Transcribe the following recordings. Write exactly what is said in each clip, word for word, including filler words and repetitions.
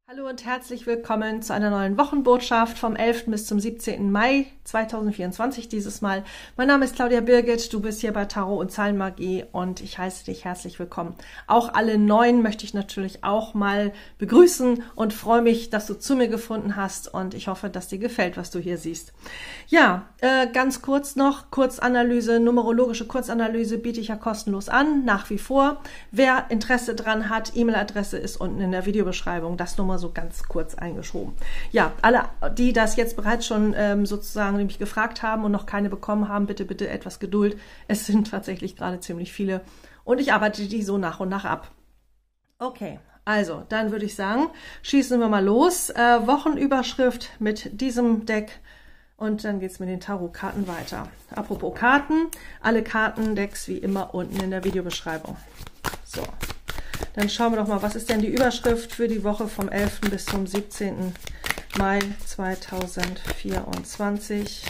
Hallo und herzlich willkommen zu einer neuen Wochenbotschaft vom elften bis zum siebzehnten Mai zweitausendvierundzwanzig dieses Mal. Mein Name ist Claudia Birgit, du bist hier bei Tarot und Zahlenmagie und ich heiße dich herzlich willkommen. Auch alle Neuen möchte ich natürlich auch mal begrüßen und freue mich, dass du zu mir gefunden hast und ich hoffe, dass dir gefällt, was du hier siehst. Ja, äh, ganz kurz noch, Kurzanalyse, numerologische Kurzanalyse biete ich ja kostenlos an, nach wie vor. Wer Interesse dran hat, E-Mail-Adresse ist unten in der Videobeschreibung, das Nummer so ganz kurz eingeschoben. Ja, alle, die das jetzt bereits schon ähm, sozusagen nämlich gefragt haben und noch keine bekommen haben, bitte, bitte etwas Geduld. Es sind tatsächlich gerade ziemlich viele und ich arbeite die so nach und nach ab. Okay, also, dann würde ich sagen, schießen wir mal los. Äh, Wochenüberschrift mit diesem Deck und dann geht es mit den Tarotkarten weiter. Apropos Karten, alle Kartendecks wie immer unten in der Videobeschreibung. So. Dann schauen wir doch mal, was ist denn die Überschrift für die Woche vom elften bis zum siebzehnten Mai zweitausendvierundzwanzig.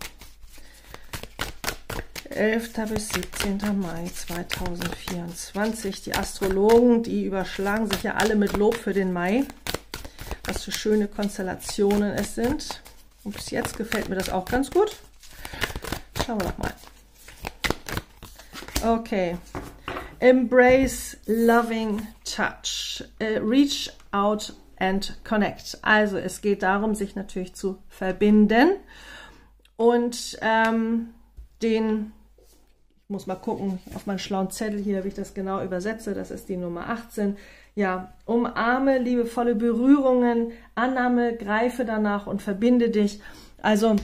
elfter bis siebzehnter Mai zweitausendvierundzwanzig. Die Astrologen, die überschlagen sich ja alle mit Lob für den Mai. Was für schöne Konstellationen es sind. Und bis jetzt gefällt mir das auch ganz gut. Schauen wir doch mal. Okay. Embrace loving touch. Uh, reach out and connect. Also es geht darum, sich natürlich zu verbinden und ähm, den, ich muss mal gucken auf meinen schlauen Zettel hier, wie ich das genau übersetze, das ist die Nummer achtzehn. Ja, umarme liebevolle Berührungen, Annahme, greife danach und verbinde dich. Also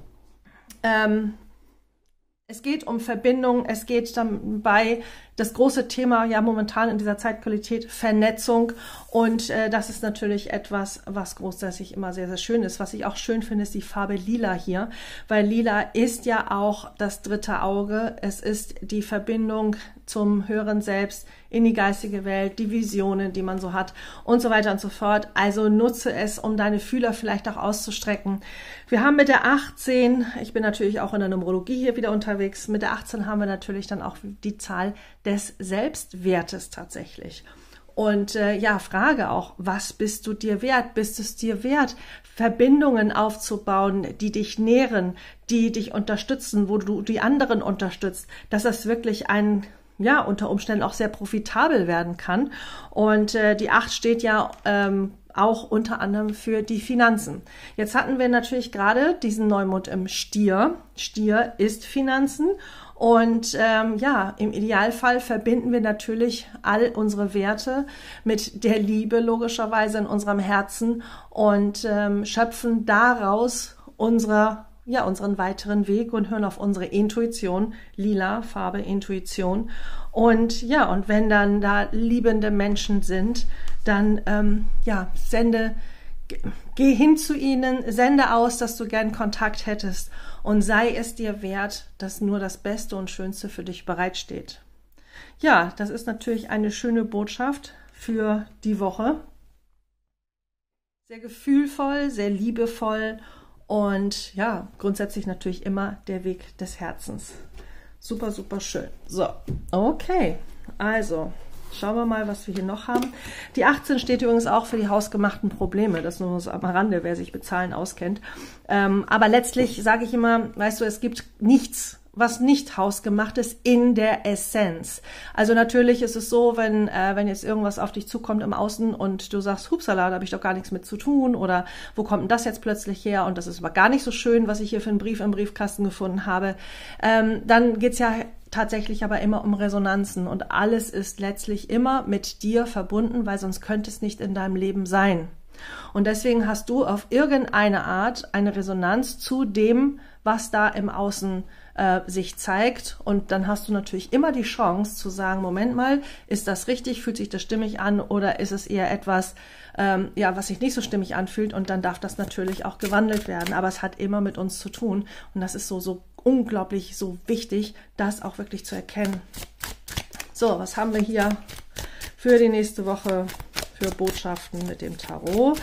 ähm, es geht um Verbindung, es geht dabei, das große Thema ja momentan in dieser Zeitqualität, Vernetzung und äh, das ist natürlich etwas, was grundsätzlich immer sehr, sehr schön ist. Was ich auch schön finde, ist die Farbe Lila hier, weil Lila ist ja auch das dritte Auge, es ist die Verbindung zum höheren Selbst, in die geistige Welt, die Visionen, die man so hat und so weiter und so fort. Also nutze es, um deine Fühler vielleicht auch auszustrecken. Wir haben mit der achtzehn, ich bin natürlich auch in der Numerologie hier wieder unterwegs, mit der achtzehn haben wir natürlich dann auch die Zahl des Selbstwertes tatsächlich. Und äh, ja, frage auch, was bist du dir wert? Bist es dir wert, Verbindungen aufzubauen, die dich nähren, die dich unterstützen, wo du die anderen unterstützt, dass das wirklich ein ja, unter Umständen auch sehr profitabel werden kann. Und äh, die acht steht ja ähm, auch unter anderem für die Finanzen. Jetzt hatten wir natürlich gerade diesen Neumond im Stier. Stier ist Finanzen. Und ähm, ja, im Idealfall verbinden wir natürlich all unsere Werte mit der Liebe logischerweise in unserem Herzen und ähm, schöpfen daraus unsere ja, unseren weiteren Weg und hören auf unsere Intuition, lila Farbe Intuition. Und ja, und wenn dann da liebende Menschen sind, dann ähm, ja, sende, geh hin zu ihnen, sende aus, dass du gern Kontakt hättest und sei es dir wert, dass nur das Beste und Schönste für dich bereitsteht. Ja, das ist natürlich eine schöne Botschaft für die Woche. Sehr gefühlvoll, sehr liebevoll. Und ja, grundsätzlich natürlich immer der Weg des Herzens. Super, super schön. So, okay. Also, schauen wir mal, was wir hier noch haben. Die achtzehn steht übrigens auch für die hausgemachten Probleme. Das nur so am Rande, wer sich mit Zahlen auskennt. Ähm, aber letztlich sage ich immer, weißt du, es gibt nichts, was nicht hausgemacht ist in der Essenz. Also natürlich ist es so, wenn äh, wenn jetzt irgendwas auf dich zukommt im Außen und du sagst, hupsala, da habe ich doch gar nichts mit zu tun oder wo kommt denn das jetzt plötzlich her und das ist aber gar nicht so schön, was ich hier für einen Brief im Briefkasten gefunden habe, ähm, dann geht's ja tatsächlich aber immer um Resonanzen und alles ist letztlich immer mit dir verbunden, weil sonst könnte es nicht in deinem Leben sein. Und deswegen hast du auf irgendeine Art eine Resonanz zu dem, was da im Außen äh, sich zeigt. Und dann hast du natürlich immer die Chance zu sagen, Moment mal, ist das richtig, fühlt sich das stimmig an oder ist es eher etwas, ähm, ja, was sich nicht so stimmig anfühlt und dann darf das natürlich auch gewandelt werden. Aber es hat immer mit uns zu tun und das ist so, so unglaublich, so wichtig, das auch wirklich zu erkennen. So, was haben wir hier für die nächste Woche für Botschaften mit dem Tarot?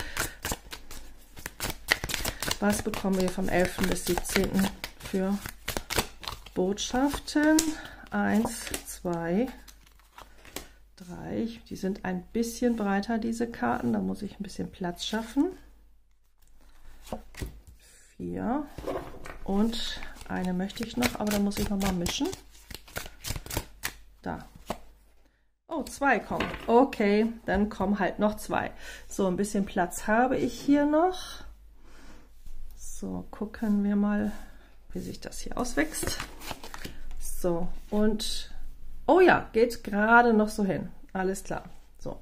Was bekommen wir vom elften bis siebzehnten für Botschaften? eins, zwei, drei. Die sind ein bisschen breiter, diese Karten. Da muss ich ein bisschen Platz schaffen. vier. Und eine möchte ich noch, aber da muss ich noch mal mischen. Da. Oh, zwei kommen. Okay, dann kommen halt noch zwei. So, ein bisschen Platz habe ich hier noch. So, gucken wir mal, wie sich das hier auswächst. So, und oh ja, geht gerade noch so hin. Alles klar. So.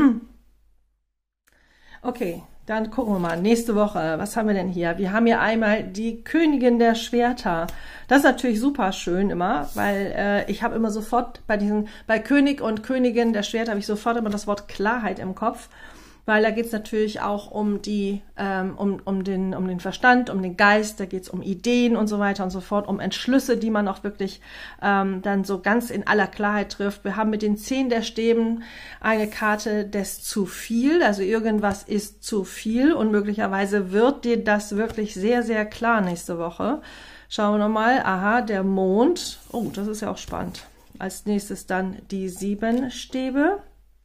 Okay, dann gucken wir mal. Nächste Woche, was haben wir denn hier? Wir haben hier einmal die Königin der Schwerter. Das ist natürlich super schön immer, weil äh, ich habe immer sofort bei diesen, bei König und Königin der Schwerter habe ich sofort immer das Wort Klarheit im Kopf, weil da geht es natürlich auch um die, ähm, um, um, den, um den Verstand, um den Geist, da geht es um Ideen und so weiter und so fort, um Entschlüsse, die man auch wirklich ähm, dann so ganz in aller Klarheit trifft. Wir haben mit den Zehn der Stäben eine Karte des zu viel, also irgendwas ist zu viel und möglicherweise wird dir das wirklich sehr, sehr klar nächste Woche. Schauen wir nochmal, aha, der Mond, oh, das ist ja auch spannend. Als nächstes dann die Sieben Stäbe.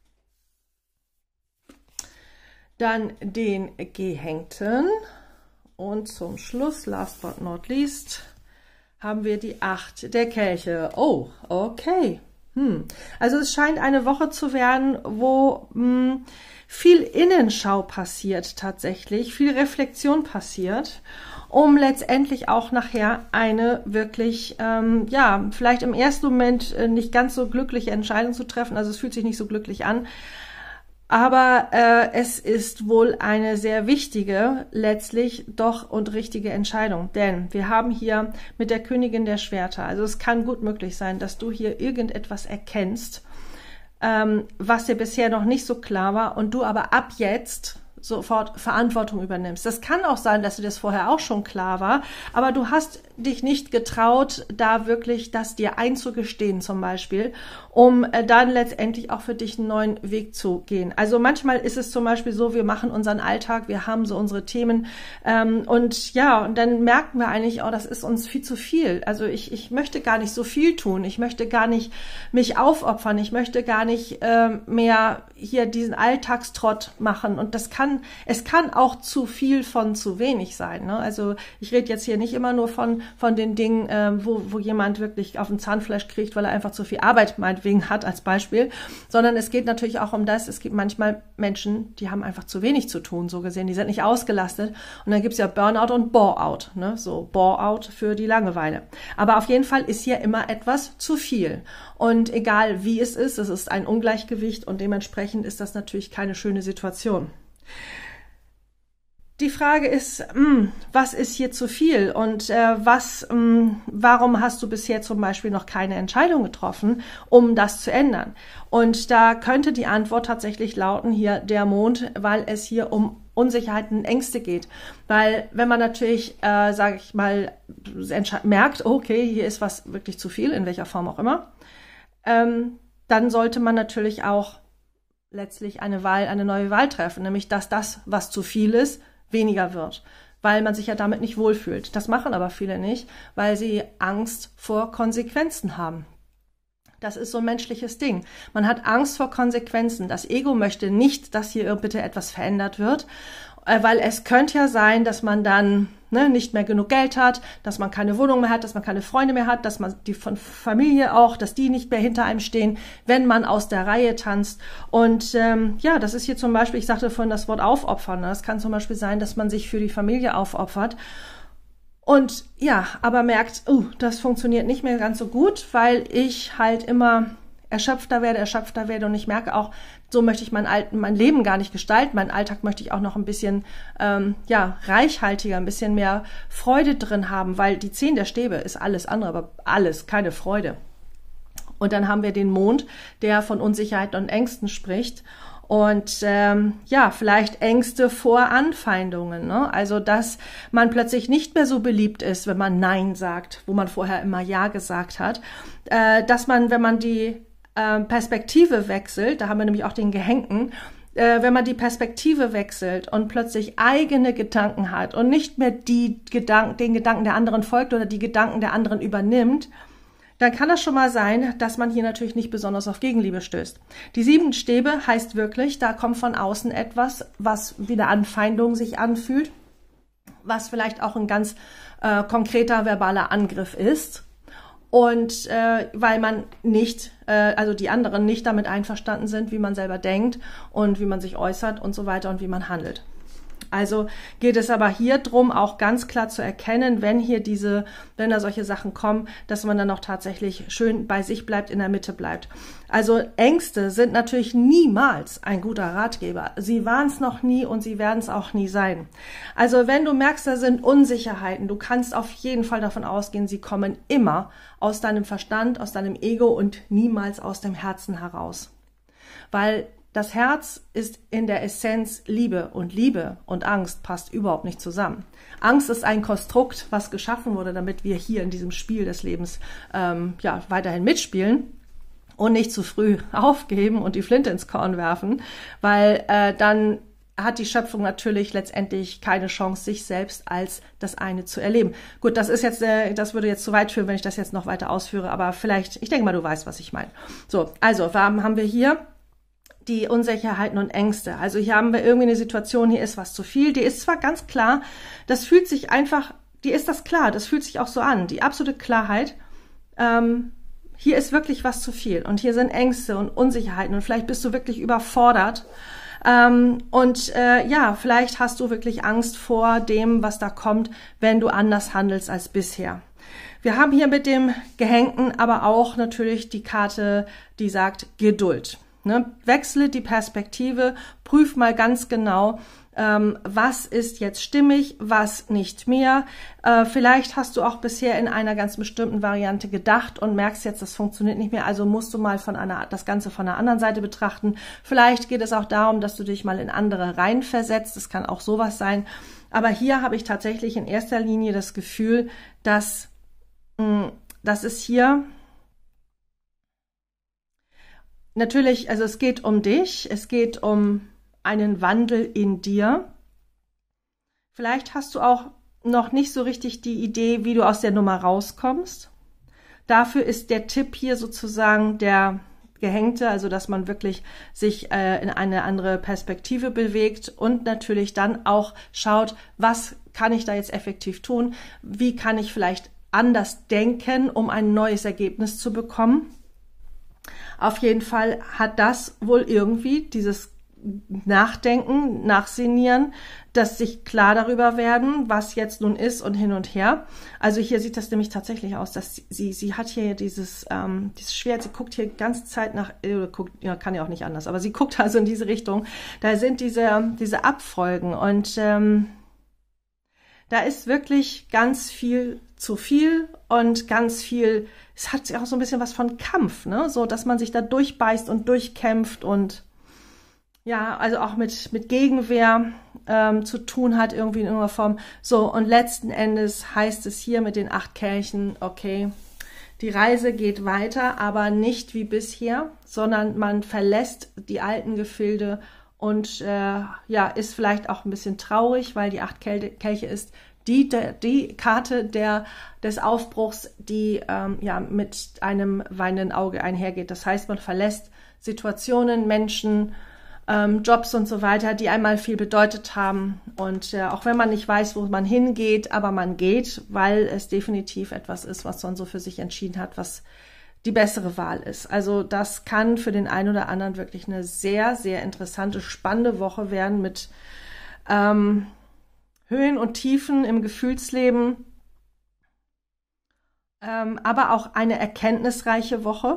Dann den Gehängten und zum Schluss, last but not least, haben wir die Acht der Kelche. Oh, okay. Hm. Also es scheint eine Woche zu werden, wo hm, viel Innenschau passiert tatsächlich, viel Reflexion passiert, um letztendlich auch nachher eine wirklich, ähm, ja, vielleicht im ersten Moment äh, nicht ganz so glückliche Entscheidung zu treffen. Also es fühlt sich nicht so glücklich an. Aber äh, es ist wohl eine sehr wichtige, letztlich doch und richtige Entscheidung. Denn wir haben hier mit der Königin der Schwerter, also es kann gut möglich sein, dass du hier irgendetwas erkennst, ähm, was dir bisher noch nicht so klar war und du aber ab jetzt sofort Verantwortung übernimmst. Das kann auch sein, dass dir das vorher auch schon klar war, aber du hast dich nicht getraut, da wirklich das dir einzugestehen zum Beispiel, um dann letztendlich auch für dich einen neuen Weg zu gehen. Also manchmal ist es zum Beispiel so, wir machen unseren Alltag, wir haben so unsere Themen ähm, und ja, und dann merken wir eigentlich, oh, das ist uns viel zu viel. Also ich, ich möchte gar nicht so viel tun, ich möchte gar nicht mich aufopfern, ich möchte gar nicht ähm, mehr hier diesen Alltagstrott machen und das kann Es kann auch zu viel von zu wenig sein. Ne? Also ich rede jetzt hier nicht immer nur von, von den Dingen, äh, wo, wo jemand wirklich auf den Zahnfleisch kriegt, weil er einfach zu viel Arbeit meinetwegen hat als Beispiel, sondern es geht natürlich auch um das, es gibt manchmal Menschen, die haben einfach zu wenig zu tun, so gesehen, die sind nicht ausgelastet und dann gibt es ja Burnout und Bore-out, ne? So Bore-out für die Langeweile. Aber auf jeden Fall ist hier immer etwas zu viel und egal wie es ist, es ist ein Ungleichgewicht und dementsprechend ist das natürlich keine schöne Situation. Die Frage ist, mh, was ist hier zu viel und äh, was, mh, warum hast du bisher zum Beispiel noch keine Entscheidung getroffen, um das zu ändern? Und da könnte die Antwort tatsächlich lauten, hier der Mond, weil es hier um Unsicherheiten und Ängste geht. Weil wenn man natürlich, äh, sage ich mal, merkt, okay, hier ist was wirklich zu viel, in welcher Form auch immer, ähm, dann sollte man natürlich auch letztlich eine Wahl, eine neue Wahl treffen, nämlich dass das, was zu viel ist, weniger wird, weil man sich ja damit nicht wohlfühlt. Das machen aber viele nicht, weil sie Angst vor Konsequenzen haben. Das ist so ein menschliches Ding. Man hat Angst vor Konsequenzen. Das Ego möchte nicht, dass hier bitte etwas verändert wird, weil es könnte ja sein, dass man dann ne, nicht mehr genug Geld hat, dass man keine Wohnung mehr hat, dass man keine Freunde mehr hat, dass man die von Familie auch, dass die nicht mehr hinter einem stehen, wenn man aus der Reihe tanzt. Und ähm, ja, das ist hier zum Beispiel, ich sagte vorhin das Wort aufopfern. Das kann zum Beispiel sein, dass man sich für die Familie aufopfert. Und ja, aber merkt, uh, das funktioniert nicht mehr ganz so gut, weil ich halt immer erschöpfter werde, erschöpfter werde und ich merke auch, so möchte ich mein, Alt mein Leben gar nicht gestalten. Meinen Alltag möchte ich auch noch ein bisschen ähm, ja reichhaltiger, ein bisschen mehr Freude drin haben, weil die Zehn der Stäbe ist alles andere, aber alles, keine Freude. Und dann haben wir den Mond, der von Unsicherheit und Ängsten spricht. Und ähm, ja, vielleicht Ängste vor Anfeindungen, ne? Also, dass man plötzlich nicht mehr so beliebt ist, wenn man Nein sagt, wo man vorher immer Ja gesagt hat. Äh, dass man, wenn man die äh, Perspektive wechselt, da haben wir nämlich auch den Gehängten, äh, wenn man die Perspektive wechselt und plötzlich eigene Gedanken hat und nicht mehr die Gedanken, den Gedanken der anderen folgt oder die Gedanken der anderen übernimmt, dann kann das schon mal sein, dass man hier natürlich nicht besonders auf Gegenliebe stößt. Die sieben Stäbe heißt wirklich, da kommt von außen etwas, was wie eine Anfeindung sich anfühlt, was vielleicht auch ein ganz äh, konkreter verbaler Angriff ist. Und äh, weil man nicht, äh, also die anderen nicht damit einverstanden sind, wie man selber denkt und wie man sich äußert und so weiter und wie man handelt. Also geht es aber hier drum, auch ganz klar zu erkennen, wenn hier diese, wenn da solche Sachen kommen, dass man dann auch tatsächlich schön bei sich bleibt, in der Mitte bleibt. Also Ängste sind natürlich niemals ein guter Ratgeber. Sie waren es noch nie und sie werden es auch nie sein. Also wenn du merkst, da sind Unsicherheiten, du kannst auf jeden Fall davon ausgehen, sie kommen immer aus deinem Verstand, aus deinem Ego und niemals aus dem Herzen heraus. Weil das Herz ist in der Essenz Liebe und Liebe und Angst passt überhaupt nicht zusammen. Angst ist ein Konstrukt, was geschaffen wurde, damit wir hier in diesem Spiel des Lebens ähm, ja weiterhin mitspielen und nicht zu früh aufgeben und die Flinte ins Korn werfen, weil äh, dann hat die Schöpfung natürlich letztendlich keine Chance, sich selbst als das eine zu erleben. Gut, das ist jetzt, äh, das würde jetzt zu weit führen, wenn ich das jetzt noch weiter ausführe, aber vielleicht, ich denke mal, du weißt, was ich meine. So, also, haben wir hier die Unsicherheiten und Ängste. Also hier haben wir irgendwie eine Situation, hier ist was zu viel. Die ist zwar ganz klar, das fühlt sich einfach, die ist das klar, das fühlt sich auch so an. Die absolute Klarheit, ähm, hier ist wirklich was zu viel. Und hier sind Ängste und Unsicherheiten und vielleicht bist du wirklich überfordert. Ähm, und äh, ja, vielleicht hast du wirklich Angst vor dem, was da kommt, wenn du anders handelst als bisher. Wir haben hier mit dem Gehängten aber auch natürlich die Karte, die sagt Geduld. Ne, wechsle die Perspektive, prüf mal ganz genau, ähm, was ist jetzt stimmig, was nicht mehr. Äh, vielleicht hast du auch bisher in einer ganz bestimmten Variante gedacht und merkst jetzt, das funktioniert nicht mehr, also musst du mal von einer, das Ganze von einer anderen Seite betrachten. Vielleicht geht es auch darum, dass du dich mal in andere reinversetzt, das kann auch sowas sein. Aber hier habe ich tatsächlich in erster Linie das Gefühl, dass, mh, dass es hier natürlich, also es geht um dich, es geht um einen Wandel in dir. Vielleicht hast du auch noch nicht so richtig die Idee, wie du aus der Nummer rauskommst. Dafür ist der Tipp hier sozusagen der Gehängte, also dass man wirklich sich äh, in eine andere Perspektive bewegt und natürlich dann auch schaut, was kann ich da jetzt effektiv tun, wie kann ich vielleicht anders denken, um ein neues Ergebnis zu bekommen. Auf jeden Fall hat das wohl irgendwie dieses Nachdenken, Nachsinnieren, dass sich klar darüber werden, was jetzt nun ist und hin und her. Also hier sieht das nämlich tatsächlich aus, dass sie, sie hat hier dieses, ähm, dieses Schwert, sie guckt hier die ganze Zeit nach, äh, guckt, ja, kann ja auch nicht anders, aber sie guckt also in diese Richtung. Da sind diese, diese Abfolgen und ähm, da ist wirklich ganz viel zu viel und ganz viel, es hat auch so ein bisschen was von Kampf, ne? So, dass man sich da durchbeißt und durchkämpft und ja, also auch mit, mit Gegenwehr ähm, zu tun hat, irgendwie in irgendeiner Form. So, und letzten Endes heißt es hier mit den acht Kelchen, okay, die Reise geht weiter, aber nicht wie bisher, sondern man verlässt die alten Gefilde und äh, ja, ist vielleicht auch ein bisschen traurig, weil die acht Kel Kelche ist die, der, die Karte der, des Aufbruchs, die ähm, ja mit einem weinenden Auge einhergeht. Das heißt, man verlässt Situationen, Menschen, ähm, Jobs und so weiter, die einmal viel bedeutet haben. Und äh, auch wenn man nicht weiß, wo man hingeht, aber man geht, weil es definitiv etwas ist, was man so für sich entschieden hat, was die bessere Wahl ist. Also das kann für den einen oder anderen wirklich eine sehr, sehr interessante, spannende Woche werden mit ähm, Höhen und Tiefen im Gefühlsleben, ähm, aber auch eine erkenntnisreiche Woche.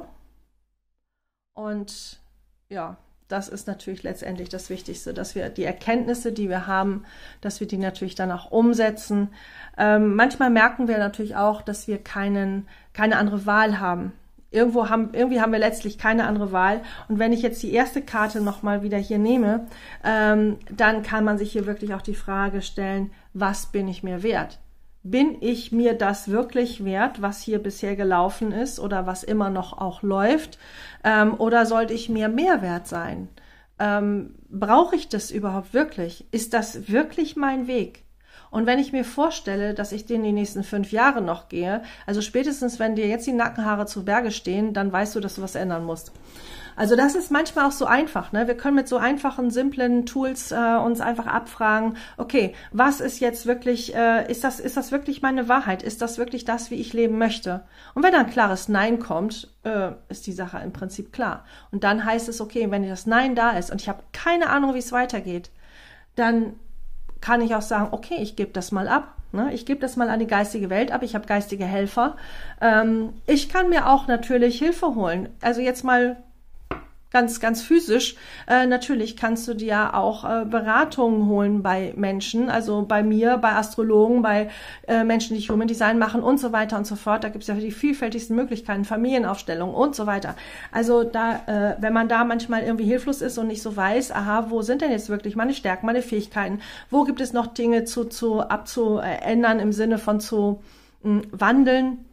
Und ja, das ist natürlich letztendlich das Wichtigste, dass wir die Erkenntnisse, die wir haben, dass wir die natürlich dann auch umsetzen. Ähm, manchmal merken wir natürlich auch, dass wir keinen, keine andere Wahl haben. Irgendwo haben, irgendwie haben wir letztlich keine andere Wahl. Und wenn ich jetzt die erste Karte nochmal wieder hier nehme, ähm, dann kann man sich hier wirklich auch die Frage stellen, was bin ich mir wert? Bin ich mir das wirklich wert, was hier bisher gelaufen ist oder was immer noch auch läuft? Ähm, oder sollte ich mir mehr wert sein? Ähm, brauche ich das überhaupt wirklich? Ist das wirklich mein Weg? Und wenn ich mir vorstelle, dass ich den die nächsten fünf Jahre noch gehe, also spätestens, wenn dir jetzt die Nackenhaare zu Berge stehen, dann weißt du, dass du was ändern musst. Also das ist manchmal auch so einfach, ne? Wir können mit so einfachen, simplen Tools äh, uns einfach abfragen, okay, was ist jetzt wirklich, äh, ist das, ist das wirklich meine Wahrheit? Ist das wirklich das, wie ich leben möchte? Und wenn da ein klares Nein kommt, äh, ist die Sache im Prinzip klar. Und dann heißt es, okay, wenn das Nein da ist und ich habe keine Ahnung, wie es weitergeht, dann kann ich auch sagen, okay, ich gebe das mal ab. Ne? Ich gebe das mal an die geistige Welt ab. Ich habe geistige Helfer. Ähm, ich kann mir auch natürlich Hilfe holen. Also jetzt mal ganz, ganz physisch. Äh, natürlich kannst du dir auch äh, Beratungen holen bei Menschen, also bei mir, bei Astrologen, bei äh, Menschen, die Human Design machen und so weiter und so fort. Da gibt es ja die vielfältigsten Möglichkeiten, Familienaufstellung und so weiter. Also da, äh, wenn man da manchmal irgendwie hilflos ist und nicht so weiß, aha, wo sind denn jetzt wirklich meine Stärken, meine Fähigkeiten? Wo gibt es noch Dinge zu, zu abzuändern im Sinne von zu mh, wandeln?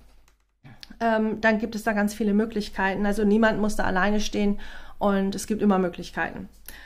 Ähm, dann gibt es da ganz viele Möglichkeiten. Also niemand muss da alleine stehen. Und es gibt immer Möglichkeiten.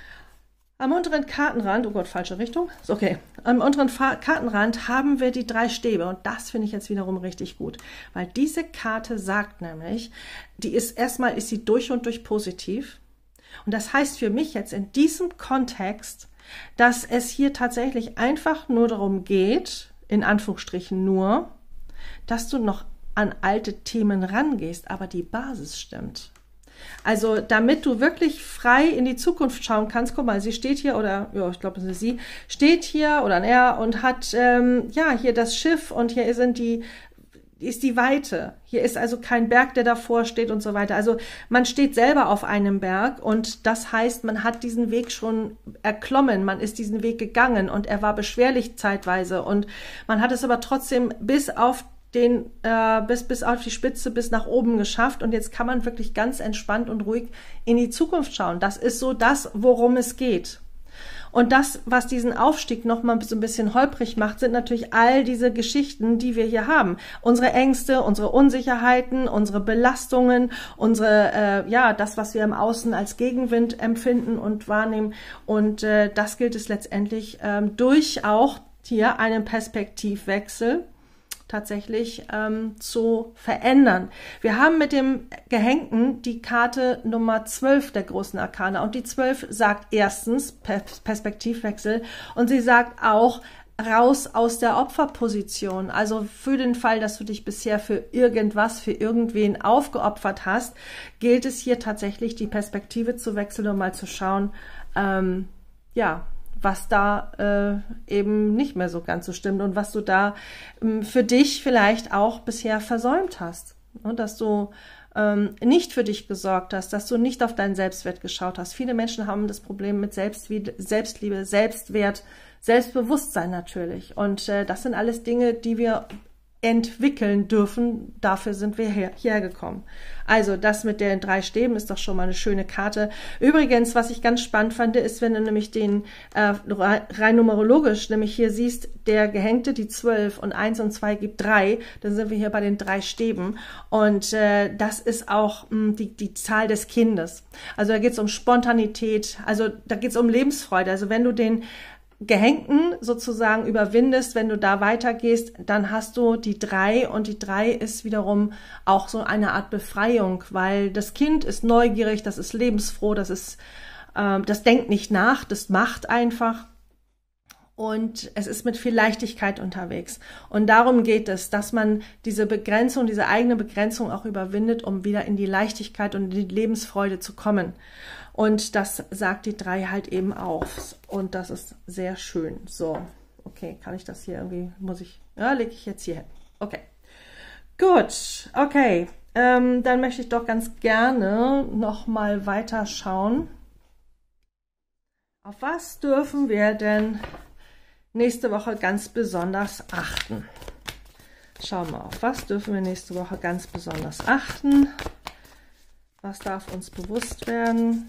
Am unteren Kartenrand, oh Gott, falsche Richtung, ist okay. Am unteren Kartenrand haben wir die drei Stäbe und das finde ich jetzt wiederum richtig gut, weil diese Karte sagt nämlich, die ist erstmal ist sie durch und durch positiv und das heißt für mich jetzt in diesem Kontext, dass es hier tatsächlich einfach nur darum geht, in Anführungsstrichen nur, dass du noch an alte Themen rangehst, aber die Basis stimmt. Also damit du wirklich frei in die Zukunft schauen kannst, guck mal, sie steht hier, oder ja, ich glaube, es ist sie, steht hier oder ein er und hat ähm, ja hier das Schiff und hier sind die, ist die Weite. Hier ist also kein Berg, der davor steht und so weiter. Also man steht selber auf einem Berg und das heißt, man hat diesen Weg schon erklommen, man ist diesen Weg gegangen und er war beschwerlich zeitweise und man hat es aber trotzdem bis auf den äh, bis, bis auf die Spitze, bis nach oben geschafft und jetzt kann man wirklich ganz entspannt und ruhig in die Zukunft schauen. Das ist so das, worum es geht. Und das, was diesen Aufstieg nochmal so ein bisschen holprig macht, sind natürlich all diese Geschichten, die wir hier haben. Unsere Ängste, unsere Unsicherheiten, unsere Belastungen, unsere, äh, ja, das, was wir im Außen als Gegenwind empfinden und wahrnehmen. Und äh, das gilt es letztendlich ähm, durch auch hier einen Perspektivwechsel tatsächlich ähm, zu verändern. Wir haben mit dem Gehängten die Karte Nummer zwölf der großen Arkana und die zwölf sagt erstens Perspektivwechsel und sie sagt auch raus aus der Opferposition. Also für den Fall, dass du dich bisher für irgendwas, für irgendwen aufgeopfert hast, gilt es hier tatsächlich die Perspektive zu wechseln und mal zu schauen, ähm, ja, was da äh, eben nicht mehr so ganz so stimmt und was du da ähm, für dich vielleicht auch bisher versäumt hast. Und dass du ähm, nicht für dich gesorgt hast, dass du nicht auf deinen Selbstwert geschaut hast. Viele Menschen haben das Problem mit Selbstliebe, Selbstliebe, Selbstwert, Selbstbewusstsein natürlich. Und äh, das sind alles Dinge, die wir entwickeln dürfen. Dafür sind wir her, hierher gekommen. Also das mit den drei Stäben ist doch schon mal eine schöne Karte. Übrigens, was ich ganz spannend fand, ist, wenn du nämlich den äh, rein numerologisch, nämlich hier siehst, der Gehängte, die zwölf und eins und zwei gibt drei, dann sind wir hier bei den drei Stäben. Und äh, das ist auch mh, die, die Zahl des Kindes. Also da geht es um Spontanität, also da geht es um Lebensfreude. Also wenn du den Gehängten sozusagen überwindest, wenn du da weitergehst, dann hast du die drei und die drei ist wiederum auch so eine Art Befreiung, weil das Kind ist neugierig, das ist lebensfroh, das ist, äh, das denkt nicht nach, das macht einfach und es ist mit viel Leichtigkeit unterwegs. Und darum geht es, dass man diese Begrenzung, diese eigene Begrenzung auch überwindet, um wieder in die Leichtigkeit und in die Lebensfreude zu kommen. Und das sagt die drei halt eben auch. Und das ist sehr schön. So, okay, kann ich das hier irgendwie, muss ich, ja, lege ich jetzt hier hin. Okay, gut, okay. Ähm, dann möchte ich doch ganz gerne nochmal weiter schauen. Auf was dürfen wir denn nächste Woche ganz besonders achten? Schauen wir, auf was dürfen wir nächste Woche ganz besonders achten? Was darf uns bewusst werden?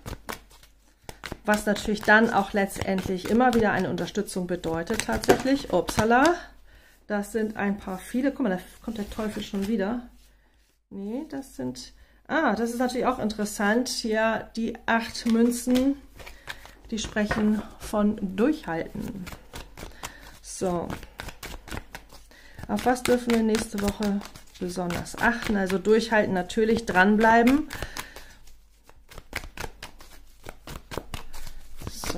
Was natürlich dann auch letztendlich immer wieder eine Unterstützung bedeutet tatsächlich. Upsala, das sind ein paar viele. Guck mal, da kommt der Teufel schon wieder. Nee, das sind... Ah, das ist natürlich auch interessant. Hier die acht Münzen, die sprechen von Durchhalten. So. Auf was dürfen wir nächste Woche besonders achten? Also durchhalten, natürlich dranbleiben. So.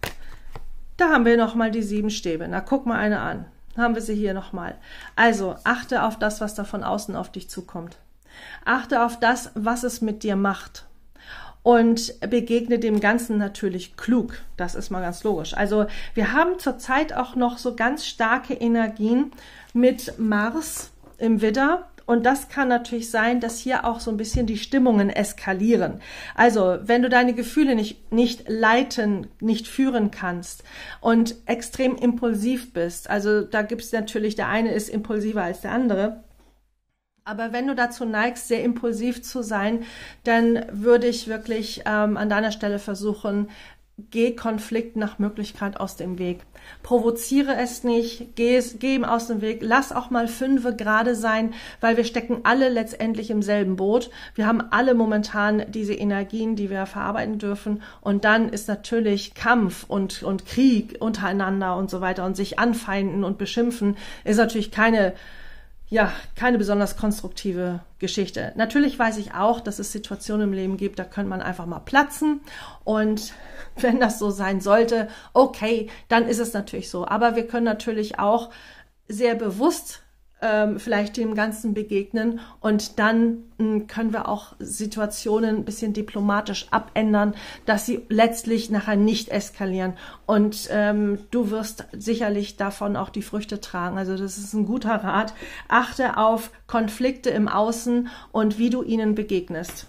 Da haben wir nochmal die sieben Stäbe. Na, guck mal eine an. Haben wir sie hier nochmal. Also, achte auf das, was da von außen auf dich zukommt. Achte auf das, was es mit dir macht. Und begegne dem Ganzen natürlich klug. Das ist mal ganz logisch. Also, wir haben zurzeit auch noch so ganz starke Energien mit Mars im Widder. Und das kann natürlich sein, dass hier auch so ein bisschen die Stimmungen eskalieren. Also, wenn du deine Gefühle nicht, nicht leiten, nicht führen kannst und extrem impulsiv bist, also da gibt es natürlich, der eine ist impulsiver als der andere, aber wenn du dazu neigst, sehr impulsiv zu sein, dann würde ich wirklich ähm, an deiner Stelle versuchen, geh Konflikt nach Möglichkeit aus dem Weg. Provoziere es nicht, geh, geh ihm aus dem Weg, lass auch mal Fünfe gerade sein, weil wir stecken alle letztendlich im selben Boot. Wir haben alle momentan diese Energien, die wir verarbeiten dürfen. Und dann ist natürlich Kampf und, und Krieg untereinander und so weiter und sich anfeinden und beschimpfen, ist natürlich keine Ja, keine besonders konstruktive Geschichte. Natürlich weiß ich auch, dass es Situationen im Leben gibt, da könnte man einfach mal platzen. Und wenn das so sein sollte, okay, dann ist es natürlich so. Aber wir können natürlich auch sehr bewusst ähm, vielleicht dem Ganzen begegnen und dann mh, können wir auch Situationen ein bisschen diplomatisch abändern, dass sie letztlich nachher nicht eskalieren. Und ähm, du wirst sicherlich davon auch die Früchte tragen. Also das ist ein guter Rat. Achte auf Konflikte im Außen und wie du ihnen begegnest.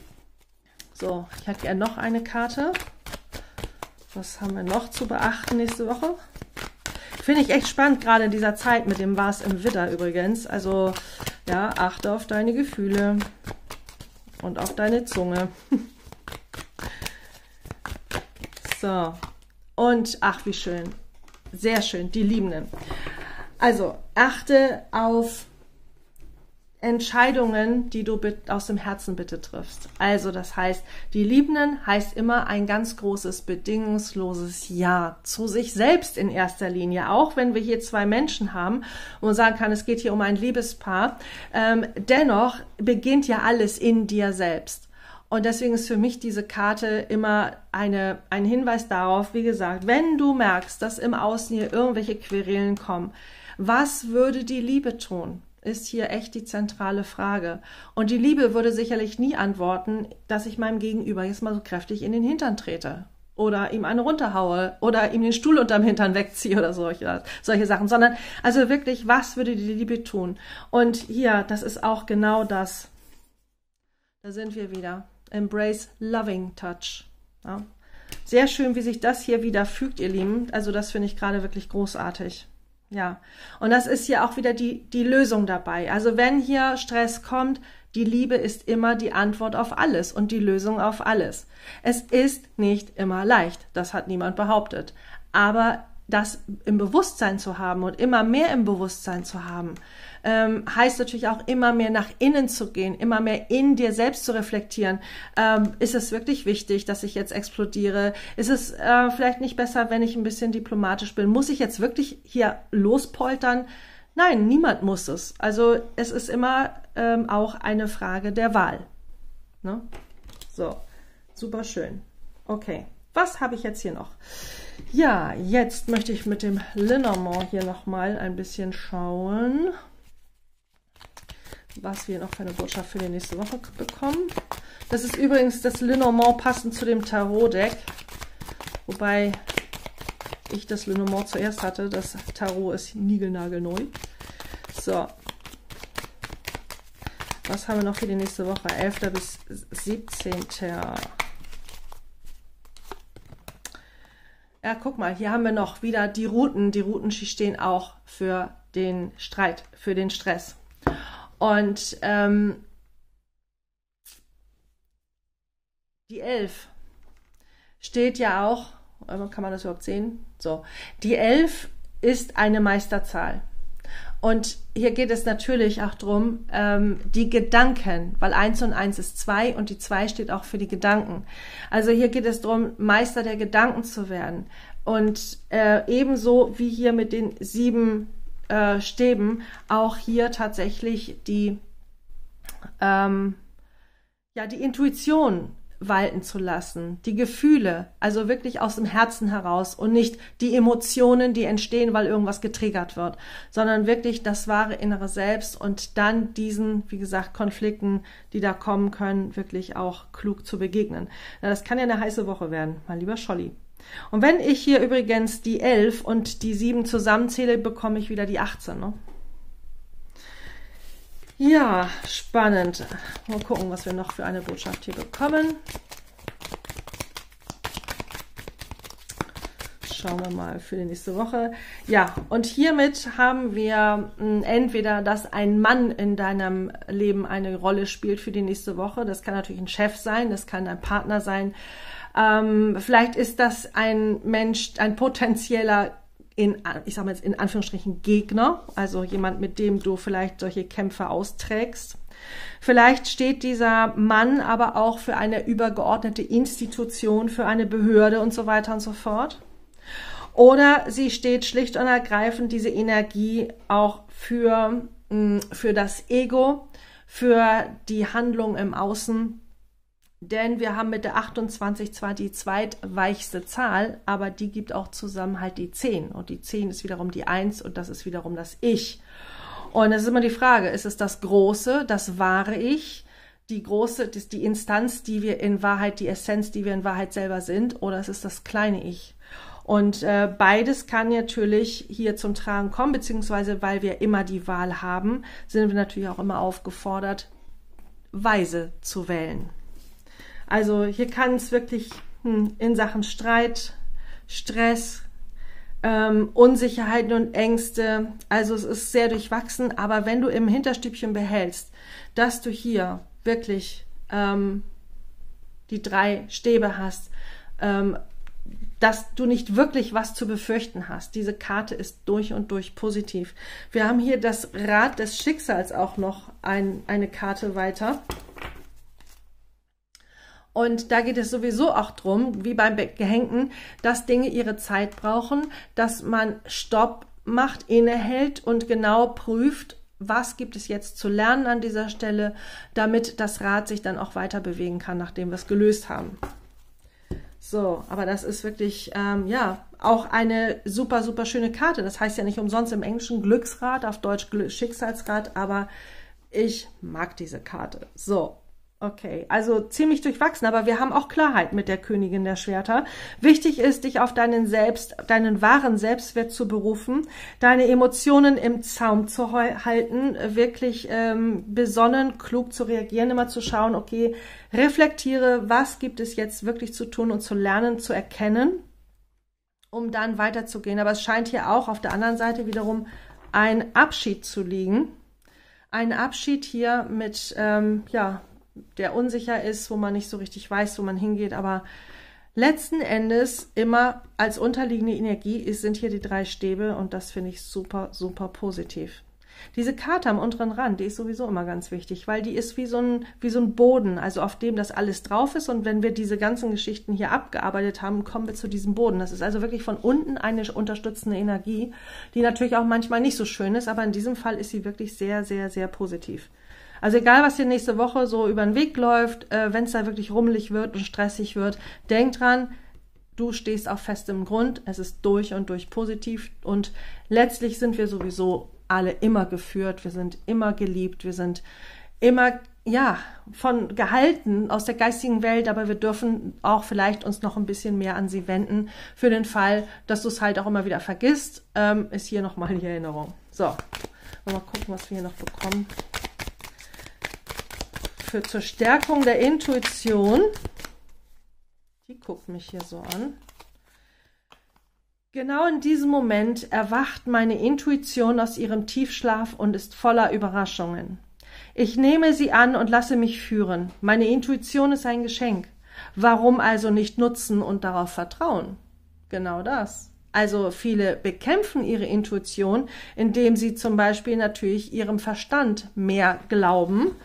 So, ich hätte gerne noch eine Karte. Was haben wir noch zu beachten nächste Woche? Finde ich echt spannend, gerade in dieser Zeit mit dem Mars im Widder übrigens. Also, ja, achte auf deine Gefühle und auf deine Zunge. So, und ach, wie schön. Sehr schön, die Liebenden. Also, achte auf Entscheidungen, die du aus dem Herzen bitte triffst. Also das heißt, die Liebenden heißt immer ein ganz großes, bedingungsloses Ja zu sich selbst in erster Linie. Auch wenn wir hier zwei Menschen haben und man sagen kann, es geht hier um ein Liebespaar, ähm, dennoch beginnt ja alles in dir selbst. Und deswegen ist für mich diese Karte immer eine, ein Hinweis darauf, wie gesagt, wenn du merkst, dass im Außen hier irgendwelche Querelen kommen, was würde die Liebe tun? Ist hier echt die zentrale Frage. Und die Liebe würde sicherlich nie antworten, dass ich meinem Gegenüber jetzt mal so kräftig in den Hintern trete oder ihm eine runterhaue oder ihm den Stuhl unterm Hintern wegziehe oder solche, solche Sachen, sondern also wirklich, was würde die Liebe tun? Und hier, das ist auch genau das. Da sind wir wieder. Embrace Loving Touch. Ja. Sehr schön, wie sich das hier wieder fügt, ihr Lieben. Also das finde ich gerade wirklich großartig. Ja, und das ist hier auch wieder die, die Lösung dabei. Also wenn hier Stress kommt, die Liebe ist immer die Antwort auf alles und die Lösung auf alles. Es ist nicht immer leicht, das hat niemand behauptet. Aber das im Bewusstsein zu haben und immer mehr im Bewusstsein zu haben, ähm, heißt natürlich auch immer mehr nach innen zu gehen, immer mehr in dir selbst zu reflektieren. Ähm, ist es wirklich wichtig, dass ich jetzt explodiere? Ist es äh, vielleicht nicht besser, wenn ich ein bisschen diplomatisch bin? Muss ich jetzt wirklich hier lospoltern? Nein, niemand muss es. Also es ist immer ähm, auch eine Frage der Wahl. Ne? So, super schön. Okay, was habe ich jetzt hier noch? Ja, jetzt möchte ich mit dem Lenormand hier nochmal ein bisschen schauen, was wir noch für eine Botschaft für die nächste Woche bekommen. Das ist übrigens das Lenormand passend zu dem Tarot-Deck, wobei ich das Lenormand zuerst hatte. Das Tarot ist niegelnagelneu. So, was haben wir noch für die nächste Woche? elfter bis siebzehnter Ja, guck mal, hier haben wir noch wieder die Routen. Die Routen, die stehen auch für den Streit, für den Stress. Und ähm, die elf steht ja auch, kann man das überhaupt sehen? So, die elf ist eine Meisterzahl. Und hier geht es natürlich auch drum, ähm, die Gedanken, weil eins und eins ist zwei und die zwei steht auch für die Gedanken. Also hier geht es drum, Meister der Gedanken zu werden. Und äh, ebenso wie hier mit den sieben äh, Stäben, auch hier tatsächlich die, ähm, ja, die Intuition walten zu lassen, die Gefühle, also wirklich aus dem Herzen heraus und nicht die Emotionen, die entstehen, weil irgendwas getriggert wird, sondern wirklich das wahre innere Selbst und dann diesen, wie gesagt, Konflikten, die da kommen können, wirklich auch klug zu begegnen. Ja, das kann ja eine heiße Woche werden, mein lieber Scholli. Und wenn ich hier übrigens die elf und die sieben zusammenzähle, bekomme ich wieder die achtzehn, ne? Ja, spannend. Mal gucken, was wir noch für eine Botschaft hier bekommen. Schauen wir mal für die nächste Woche. Ja, und hiermit haben wir mh, entweder, dass ein Mann in deinem Leben eine Rolle spielt für die nächste Woche. Das kann natürlich ein Chef sein, das kann ein Partner sein. Ähm, vielleicht ist das ein Mensch, ein potenzieller in, ich sage mal jetzt in Anführungsstrichen Gegner, also jemand, mit dem du vielleicht solche Kämpfe austrägst. Vielleicht steht dieser Mann aber auch für eine übergeordnete Institution, für eine Behörde und so weiter und so fort. Oder sie steht schlicht und ergreifend diese Energie auch für, für das Ego, für die Handlung im Außen. Denn wir haben mit der achtundzwanzig zwar die zweitweichste Zahl, aber die gibt auch zusammen halt die zehn. Und die zehn ist wiederum die eins und das ist wiederum das Ich. Und es ist immer die Frage, ist es das Große, das wahre Ich, die große, das, die Instanz, die wir in Wahrheit, die Essenz, die wir in Wahrheit selber sind, oder es ist das kleine Ich? Und äh, beides kann natürlich hier zum Tragen kommen, beziehungsweise weil wir immer die Wahl haben, sind wir natürlich auch immer aufgefordert, weise zu wählen. Also hier kann es wirklich hm, in Sachen Streit, Stress, ähm, Unsicherheiten und Ängste, also es ist sehr durchwachsen, aber wenn du im Hinterstübchen behältst, dass du hier wirklich ähm, die drei Stäbe hast, ähm, dass du nicht wirklich was zu befürchten hast. Diese Karte ist durch und durch positiv. Wir haben hier das Rad des Schicksals auch noch ein, eine Karte weiter. Und da geht es sowieso auch drum, wie beim Gehängten, dass Dinge ihre Zeit brauchen, dass man Stopp macht, innehält und genau prüft, was gibt es jetzt zu lernen an dieser Stelle, damit das Rad sich dann auch weiter bewegen kann, nachdem wir es gelöst haben. So, aber das ist wirklich, ähm, ja, auch eine super, super schöne Karte. Das heißt ja nicht umsonst im Englischen Glücksrad, auf Deutsch Schicksalsrad, aber ich mag diese Karte. So. Okay, also ziemlich durchwachsen, aber wir haben auch Klarheit mit der Königin der Schwerter. Wichtig ist, dich auf deinen Selbst, deinen wahren Selbstwert zu berufen, deine Emotionen im Zaum zu halten, wirklich ähm, besonnen, klug zu reagieren, immer zu schauen, okay, reflektiere, was gibt es jetzt wirklich zu tun und zu lernen, zu erkennen, um dann weiterzugehen. Aber es scheint hier auch auf der anderen Seite wiederum ein Abschied zu liegen. Ein Abschied hier mit, ähm, ja, der unsicher ist, wo man nicht so richtig weiß, wo man hingeht, aber letzten Endes immer als unterliegende Energie ist, sind hier die drei Stäbe und das finde ich super, super positiv. Diese Karte am unteren Rand, die ist sowieso immer ganz wichtig, weil die ist wie so ein, wie so ein Boden, also auf dem das alles drauf ist und wenn wir diese ganzen Geschichten hier abgearbeitet haben, kommen wir zu diesem Boden. Das ist also wirklich von unten eine unterstützende Energie, die natürlich auch manchmal nicht so schön ist, aber in diesem Fall ist sie wirklich sehr, sehr, sehr positiv. Also egal, was dir nächste Woche so über den Weg läuft, äh, wenn es da wirklich rummelig wird und stressig wird, denk dran, du stehst auf festem Grund, es ist durch und durch positiv und letztlich sind wir sowieso alle immer geführt, wir sind immer geliebt, wir sind immer, ja, von gehalten aus der geistigen Welt, aber wir dürfen auch vielleicht uns noch ein bisschen mehr an sie wenden, für den Fall, dass du es halt auch immer wieder vergisst, ähm, ist hier nochmal die Erinnerung. So, mal gucken, was wir hier noch bekommen. Für zur Stärkung der Intuition, die guckt mich hier so an. Genau in diesem Moment erwacht meine Intuition aus ihrem Tiefschlaf und ist voller Überraschungen. Ich nehme sie an und lasse mich führen. Meine Intuition ist ein Geschenk. Warum also nicht nutzen und darauf vertrauen? Genau das. Also viele bekämpfen ihre Intuition, indem sie zum Beispiel natürlich ihrem Verstand mehr glauben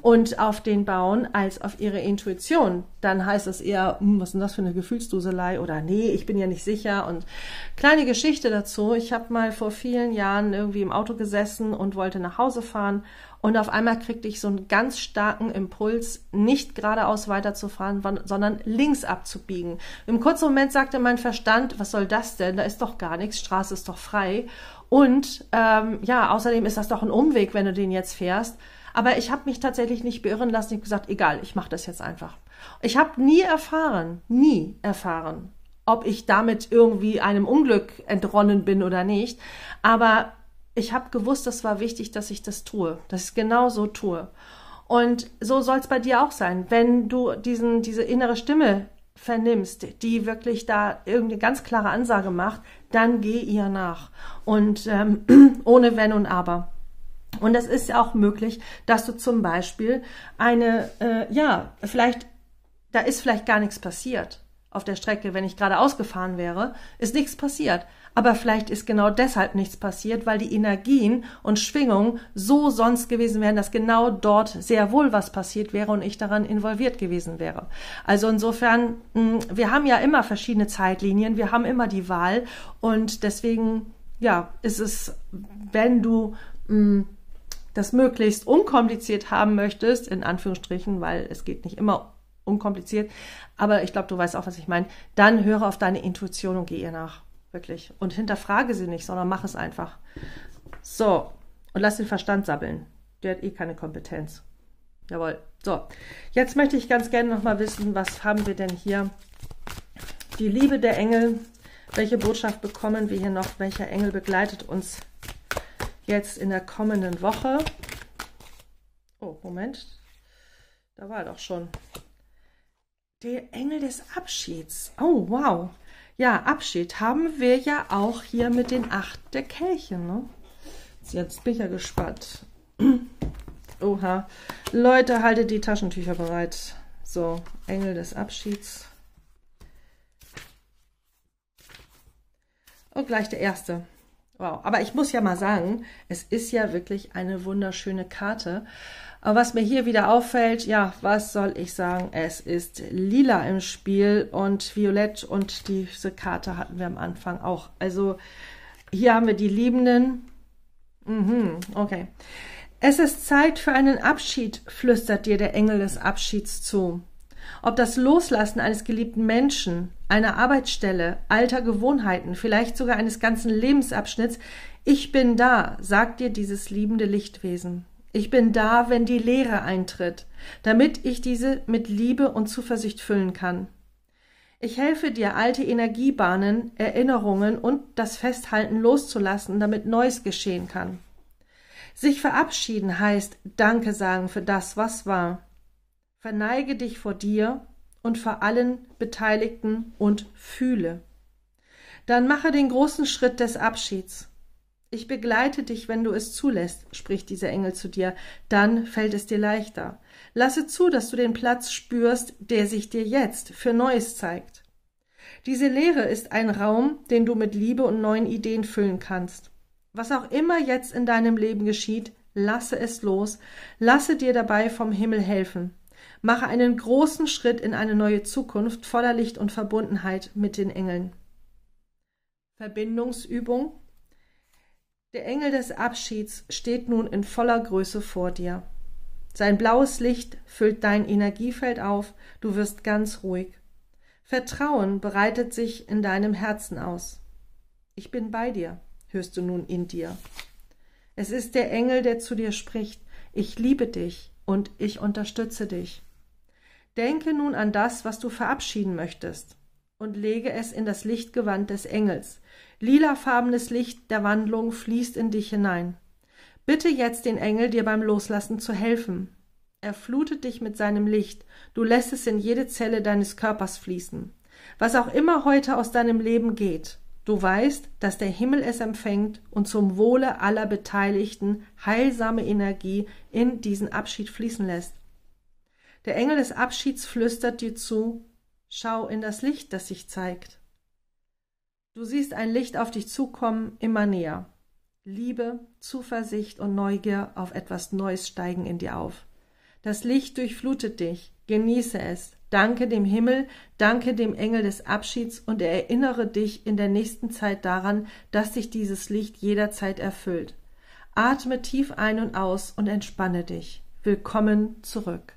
und auf den bauen als auf ihre Intuition. Dann heißt es eher, hm, was ist denn das für eine Gefühlsduselei oder nee, ich bin ja nicht sicher. Und kleine Geschichte dazu, ich habe mal vor vielen Jahren irgendwie im Auto gesessen und wollte nach Hause fahren und auf einmal kriegte ich so einen ganz starken Impuls, nicht geradeaus weiterzufahren, sondern links abzubiegen. Im kurzen Moment sagte mein Verstand, was soll das denn? Da ist doch gar nichts, Straße ist doch frei. Und ähm, ja, außerdem ist das doch ein Umweg, wenn du den jetzt fährst. Aber ich habe mich tatsächlich nicht beirren lassen. Ich habe gesagt, egal, ich mache das jetzt einfach. Ich habe nie erfahren, nie erfahren, ob ich damit irgendwie einem Unglück entronnen bin oder nicht. Aber ich habe gewusst, das war wichtig, dass ich das tue, dass ich es genau so tue. Und so soll es bei dir auch sein. Wenn du diesen, diese innere Stimme vernimmst, die wirklich da irgendeine ganz klare Ansage macht, dann geh ihr nach. Und ähm, ohne Wenn und Aber. Und es ist ja auch möglich, dass du zum Beispiel eine, äh, ja, vielleicht, da ist vielleicht gar nichts passiert auf der Strecke, wenn ich geradeaus gefahren wäre, ist nichts passiert. Aber vielleicht ist genau deshalb nichts passiert, weil die Energien und Schwingungen so sonst gewesen wären, dass genau dort sehr wohl was passiert wäre und ich daran involviert gewesen wäre. Also insofern, wir haben ja immer verschiedene Zeitlinien, wir haben immer die Wahl und deswegen, ja, ist es, wenn du mh, das möglichst unkompliziert haben möchtest, in Anführungsstrichen, weil es geht nicht immer unkompliziert, aber ich glaube, du weißt auch, was ich meine, dann höre auf deine Intuition und geh ihr nach. Wirklich. Und hinterfrage sie nicht, sondern mach es einfach. So. Und lass den Verstand sabbeln. Der hat eh keine Kompetenz. Jawohl. So. Jetzt möchte ich ganz gerne nochmal wissen, was haben wir denn hier? Die Liebe der Engel. Welche Botschaft bekommen wir hier noch? Welcher Engel begleitet uns jetzt in der kommenden Woche? Oh, Moment. Da war er doch schon. Der Engel des Abschieds. Oh, wow. Ja, Abschied haben wir ja auch hier mit den acht der Kelche, ne? Jetzt bin ich ja gespannt. Oha. Leute, haltet die Taschentücher bereit. So, Engel des Abschieds. Und gleich der erste. Wow, aber ich muss ja mal sagen, es ist ja wirklich eine wunderschöne Karte. Aber was mir hier wieder auffällt, ja, was soll ich sagen? Es ist lila im Spiel und violett und diese Karte hatten wir am Anfang auch. Also hier haben wir die Liebenden. Mhm, okay. Es ist Zeit für einen Abschied, flüstert dir der Engel des Abschieds zu. Ob das Loslassen eines geliebten Menschen, einer Arbeitsstelle, alter Gewohnheiten, vielleicht sogar eines ganzen Lebensabschnitts, ich bin da, sagt dir dieses liebende Lichtwesen. Ich bin da, wenn die Leere eintritt, damit ich diese mit Liebe und Zuversicht füllen kann. Ich helfe dir, alte Energiebahnen, Erinnerungen und das Festhalten loszulassen, damit Neues geschehen kann. Sich verabschieden heißt Danke sagen für das, was war. Verneige dich vor dir und vor allen Beteiligten und fühle. Dann mache den großen Schritt des Abschieds. Ich begleite dich, wenn du es zulässt, spricht dieser Engel zu dir, dann fällt es dir leichter. Lasse zu, dass du den Platz spürst, der sich dir jetzt für Neues zeigt. Diese Leere ist ein Raum, den du mit Liebe und neuen Ideen füllen kannst. Was auch immer jetzt in deinem Leben geschieht, lasse es los, lasse dir dabei vom Himmel helfen. Mache einen großen Schritt in eine neue Zukunft voller Licht und Verbundenheit mit den Engeln. Verbindungsübung. Der Engel des Abschieds steht nun in voller Größe vor dir. Sein blaues Licht füllt dein Energiefeld auf, du wirst ganz ruhig. Vertrauen breitet sich in deinem Herzen aus. Ich bin bei dir, hörst du nun in dir. Es ist der Engel, der zu dir spricht. Ich liebe dich und ich unterstütze dich. Denke nun an das, was du verabschieden möchtest, und lege es in das Lichtgewand des Engels. Lilafarbenes Licht der Wandlung fließt in dich hinein. Bitte jetzt den Engel, dir beim Loslassen zu helfen. Er flutet dich mit seinem Licht. Du lässt es in jede Zelle deines Körpers fließen. Was auch immer heute aus deinem Leben geht, du weißt, dass der Himmel es empfängt und zum Wohle aller Beteiligten heilsame Energie in diesen Abschied fließen lässt. Der Engel des Abschieds flüstert dir zu, schau in das Licht, das sich zeigt. Du siehst ein Licht auf dich zukommen, immer näher. Liebe, Zuversicht und Neugier auf etwas Neues steigen in dir auf. Das Licht durchflutet dich. Genieße es. Danke dem Himmel, danke dem Engel des Abschieds und erinnere dich in der nächsten Zeit daran, dass dich dieses Licht jederzeit erfüllt. Atme tief ein und aus und entspanne dich. Willkommen zurück.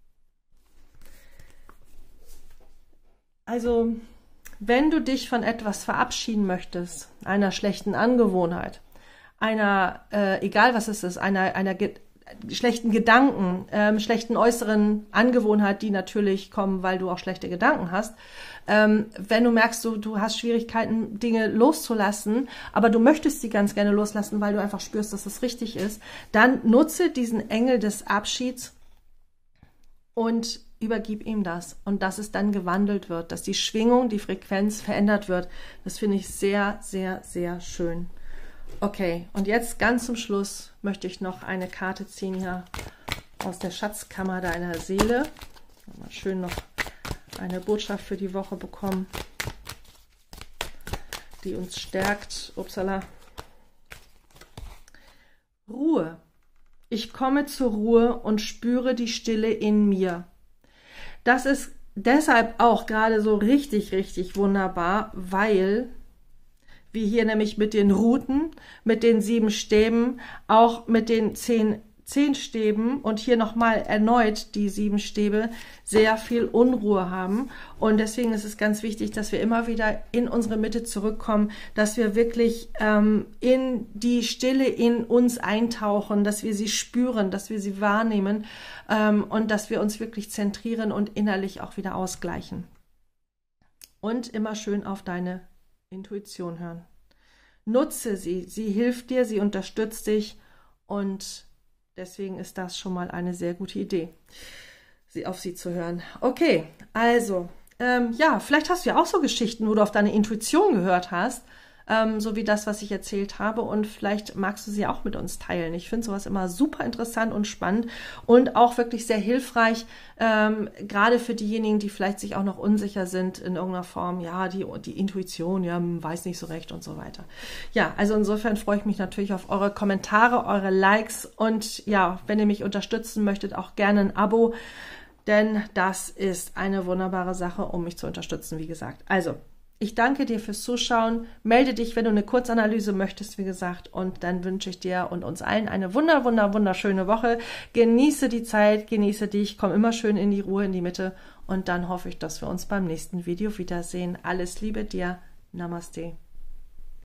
Also, wenn du dich von etwas verabschieden möchtest, einer schlechten Angewohnheit, einer, äh, egal was es ist, einer, einer ge schlechten Gedanken, ähm, schlechten äußeren Angewohnheit, die natürlich kommen, weil du auch schlechte Gedanken hast, ähm, wenn du merkst, du, du hast Schwierigkeiten, Dinge loszulassen, aber du möchtest sie ganz gerne loslassen, weil du einfach spürst, dass es richtig ist, dann nutze diesen Engel des Abschieds und übergib ihm das und dass es dann gewandelt wird, dass die Schwingung, die Frequenz verändert wird. Das finde ich sehr, sehr, sehr schön. Okay, und jetzt ganz zum Schluss möchte ich noch eine Karte ziehen hier aus der Schatzkammer deiner Seele. Mal schön noch eine Botschaft für die Woche bekommen, die uns stärkt. Upsala. Ruhe. Ich komme zur Ruhe und spüre die Stille in mir. Das ist deshalb auch gerade so richtig, richtig wunderbar, weil wir hier nämlich mit den Ruten, mit den sieben Stäben, auch mit den zehn, zehn Stäben und hier nochmal erneut die sieben Stäbe sehr viel Unruhe haben. Und deswegen ist es ganz wichtig, dass wir immer wieder in unsere Mitte zurückkommen, dass wir wirklich ähm, in die Stille in uns eintauchen, dass wir sie spüren, dass wir sie wahrnehmen ähm, und dass wir uns wirklich zentrieren und innerlich auch wieder ausgleichen. Und immer schön auf deine Intuition hören. Nutze sie, sie hilft dir, sie unterstützt dich und deswegen ist das schon mal eine sehr gute Idee, sie auf sie zu hören. Okay, also, ähm, ja, vielleicht hast du ja auch so Geschichten, wo du auf deine Intuition gehört hast, ähm, so wie das, was ich erzählt habe und vielleicht magst du sie auch mit uns teilen. Ich finde sowas immer super interessant und spannend und auch wirklich sehr hilfreich, ähm, gerade für diejenigen, die vielleicht sich auch noch unsicher sind in irgendeiner Form, ja, die, die Intuition, ja, weiß nicht so recht und so weiter. Ja, also insofern freue ich mich natürlich auf eure Kommentare, eure Likes und ja, wenn ihr mich unterstützen möchtet, auch gerne ein Abo, denn das ist eine wunderbare Sache, um mich zu unterstützen, wie gesagt. Also, ich danke dir fürs Zuschauen. Melde dich, wenn du eine Kurzanalyse möchtest, wie gesagt. Und dann wünsche ich dir und uns allen eine wunder, wunder, wunderschöne Woche. Genieße die Zeit, genieße dich, komm immer schön in die Ruhe, in die Mitte. Und dann hoffe ich, dass wir uns beim nächsten Video wiedersehen. Alles Liebe dir. Namaste.